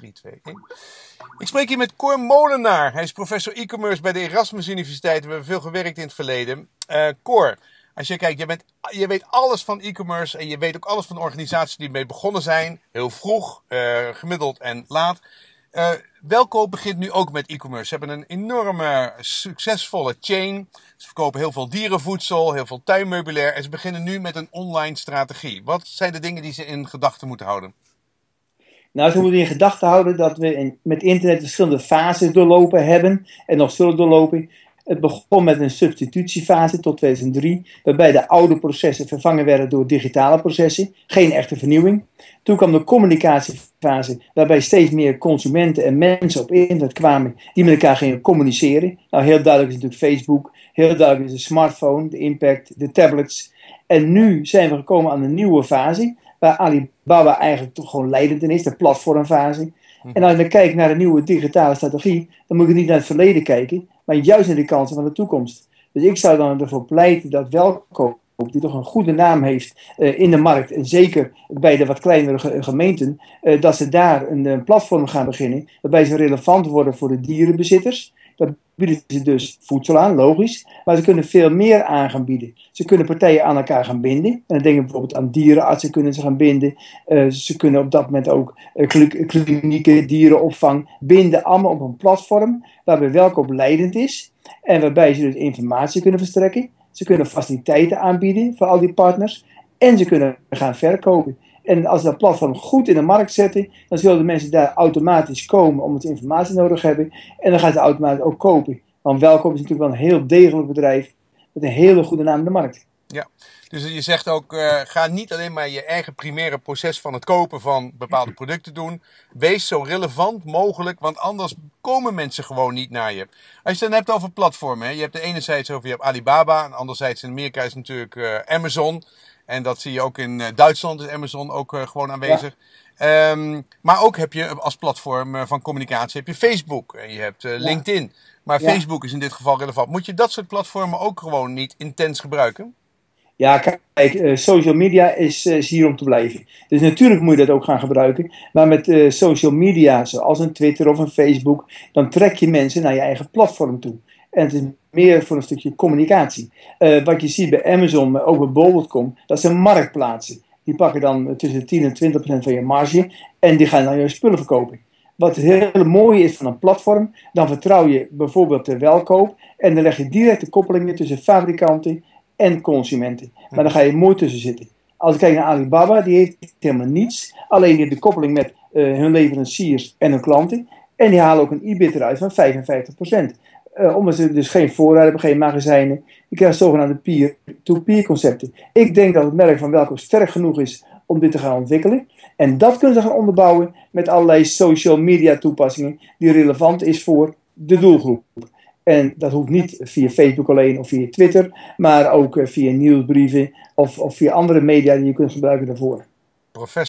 3, 2, 1. Ik spreek hier met Cor Molenaar. Hij is professor e-commerce bij de Erasmus Universiteit. We hebben veel gewerkt in het verleden. Cor, als je kijkt, je weet alles van e-commerce en je weet ook alles van de organisaties die ermee begonnen zijn. Heel vroeg, gemiddeld en laat. Welkoop begint nu ook met e-commerce. Ze hebben een enorme, succesvolle chain. Ze verkopen heel veel dierenvoedsel, heel veel tuinmeubilair. En ze beginnen nu met een online strategie. Wat zijn de dingen die ze in gedachten moeten houden? Nou, ze moeten in gedachten houden dat we met internet verschillende fases doorlopen hebben en nog zullen doorlopen. Het begon met een substitutiefase tot 2003, waarbij de oude processen vervangen werden door digitale processen. Geen echte vernieuwing. Toen kwam de communicatiefase, waarbij steeds meer consumenten en mensen op internet kwamen die met elkaar gingen communiceren. Nou, heel duidelijk is natuurlijk Facebook, heel duidelijk is de smartphone, de impact, de tablets. En nu zijn we gekomen aan een nieuwe fase, waar Alibaba eigenlijk toch gewoon leidend in is, de platformfase. En als je kijkt naar de nieuwe digitale strategie, dan moet je niet naar het verleden kijken, maar juist naar de kansen van de toekomst. Dus ik zou dan ervoor pleiten dat Welkoop, die toch een goede naam heeft in de markt, en zeker bij de wat kleinere gemeenten, dat ze daar een platform gaan beginnen, waarbij ze relevant worden voor de dierenbezitters. Daar bieden ze dus voedsel aan, logisch, maar ze kunnen veel meer aan gaan bieden. Ze kunnen partijen aan elkaar gaan binden. En dan denk ik bijvoorbeeld aan dierenartsen kunnen ze gaan binden. Ze kunnen op dat moment ook klinieken, dierenopvang binden, allemaal op een platform waarbij Welkoop leidend is. En waarbij ze dus informatie kunnen verstrekken. Ze kunnen faciliteiten aanbieden voor al die partners. En ze kunnen gaan verkopen. En als ze dat platform goed in de markt zetten, dan zullen de mensen daar automatisch komen omdat ze informatie nodig hebben. En dan gaan ze automatisch ook kopen. Want Welkoop is natuurlijk wel een heel degelijk bedrijf met een hele goede naam in de markt. Ja, dus je zegt ook, ga niet alleen maar je eigen primaire proces van het kopen van bepaalde producten doen. Wees zo relevant mogelijk, want anders komen mensen gewoon niet naar je. Als je het dan hebt over platformen, hè, je hebt de enerzijds over je hebt Alibaba, en anderzijds in Amerika is natuurlijk Amazon. En dat zie je ook in Duitsland, is Amazon ook gewoon aanwezig. Ja. Maar ook heb je als platform van communicatie heb je Facebook en je hebt LinkedIn. Maar Facebook is in dit geval relevant. Moet je dat soort platformen ook gewoon niet intens gebruiken? Ja, kijk, social media is hier om te blijven. Dus natuurlijk moet je dat ook gaan gebruiken. Maar met social media, zoals een Twitter of een Facebook, dan trek je mensen naar je eigen platform toe. En het is meer voor een stukje communicatie. Wat je ziet bij Amazon, maar ook bij bol.com, dat zijn marktplaatsen. Die pakken dan tussen de 10 en 20% van je marge en die gaan dan je spullen verkopen. Wat het hele mooie is van een platform, dan vertrouw je bijvoorbeeld de Welkoop en dan leg je directe koppelingen tussen fabrikanten en consumenten. Maar dan ga je mooi tussen zitten. Als ik kijk naar Alibaba, die heeft helemaal niets. Alleen die heeft de koppeling met hun leveranciers en hun klanten. En die halen ook een EBIT eruit van 55%. Omdat ze dus geen voorraad hebben, geen magazijnen. Je krijgt zogenaamde peer-to-peer concepten. Ik denk dat het merk van Welkoop sterk genoeg is om dit te gaan ontwikkelen. En dat kunnen ze gaan onderbouwen met allerlei social media toepassingen die relevant is voor de doelgroep. En dat hoeft niet via Facebook alleen of via Twitter, maar ook via nieuwsbrieven of via andere media die je kunt gebruiken daarvoor.